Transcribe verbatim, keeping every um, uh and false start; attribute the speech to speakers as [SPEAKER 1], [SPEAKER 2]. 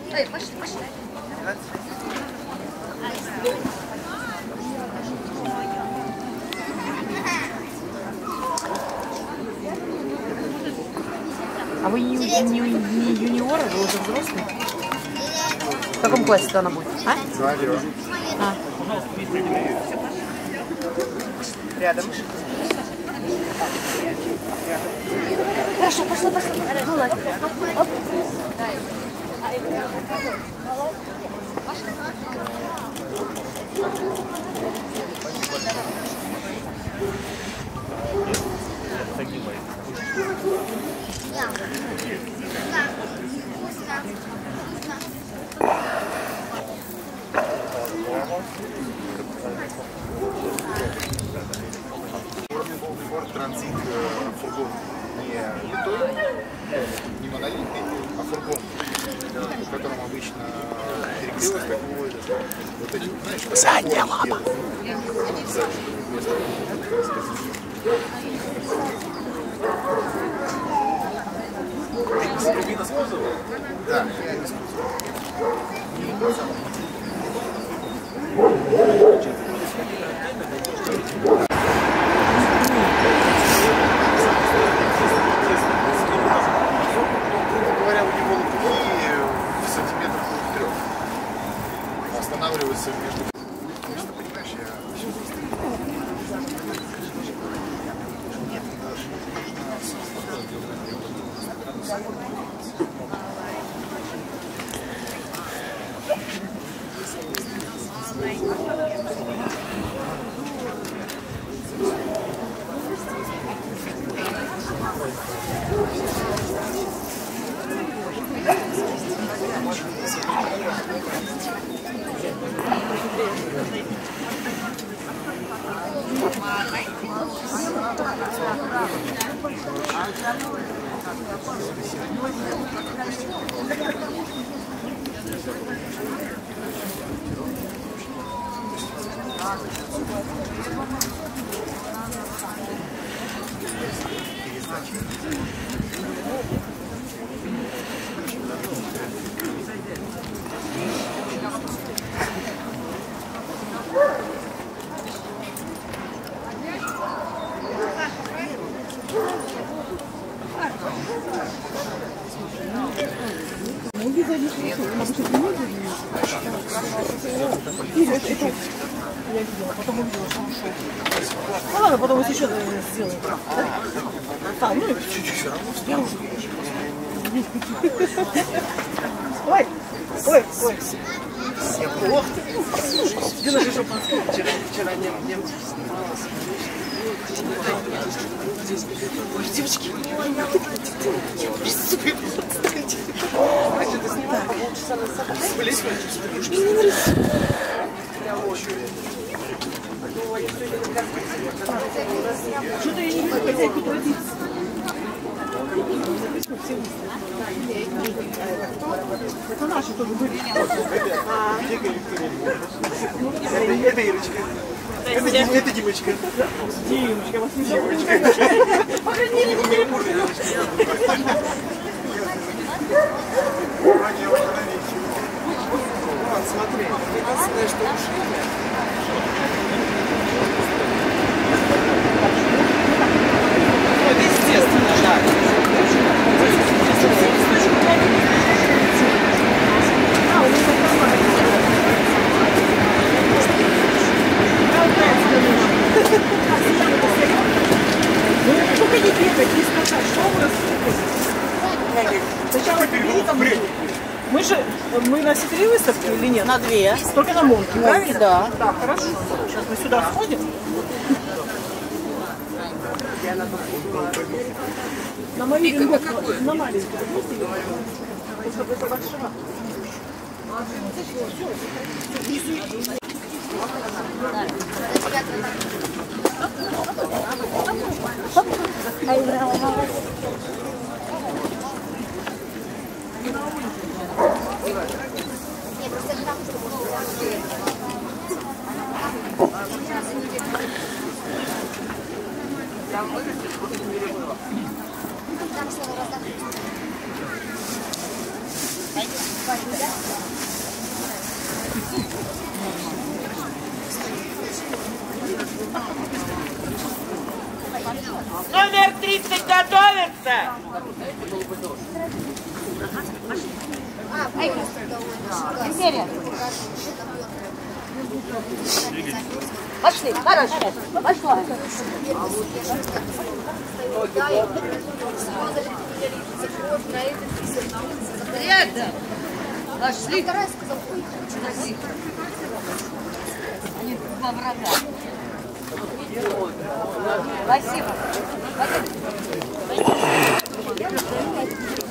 [SPEAKER 1] Эй, пошли, пошли.
[SPEAKER 2] А вы не, не, не юниоры, вы уже взрослые? В каком классе-то она будет? А? А.
[SPEAKER 3] Рядом.
[SPEAKER 1] Хорошо, пошла, пошла. Ну ладно. Оп.
[SPEAKER 4] Транзит фургон не литой, не монолитный, а фургон, в котором обычно перекрылось такое, вот эти, знаешь, задняя лапа.
[SPEAKER 3] Рубина с кузова?
[SPEAKER 4] Да, я с говоря, у него лопухи в сантиметрах от трех. Останавливается между... Просто, понимаешь, я... Нет,
[SPEAKER 2] Ну ладно, потом вот еще сделаем. А, ну чуть-чуть все равно. Ой, ой, ой. Ох ты. Делай же шампанское.
[SPEAKER 3] Вчера, вчера немцы снималась.
[SPEAKER 2] Ой, девочки.
[SPEAKER 3] А что ты снимаешь по полчаса на собой?
[SPEAKER 2] Мне не нравится. Что-то я не вижу хозяйку традиции. Это наши тоже были.
[SPEAKER 3] Это Ирочка. Это Димочка.
[SPEAKER 2] Димочка, вас не зовут. По крайней мере, не перепутали.
[SPEAKER 3] Вот, смотри, единственное, что ушли. Ну, это естественно, да.
[SPEAKER 2] Только не бегать, не скакать, что вы рассказываете? Сначала бери там. Мы же, мы на все три выставки или нет?
[SPEAKER 5] На две.
[SPEAKER 2] Только на Монке, правильно?
[SPEAKER 5] Да.
[SPEAKER 2] Да, хорошо. Сейчас мы сюда сходим. На маленькую. На маленькую. Чтобы это большая.
[SPEAKER 1] Пойдем.
[SPEAKER 5] Номер тридцать готовится!
[SPEAKER 1] Пошли, хорошо. Пошла. Рядом. Пошли. Они два врага. Спасибо. Спасибо.